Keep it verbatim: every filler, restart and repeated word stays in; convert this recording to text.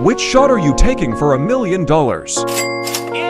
Which shot are you taking for a million dollars?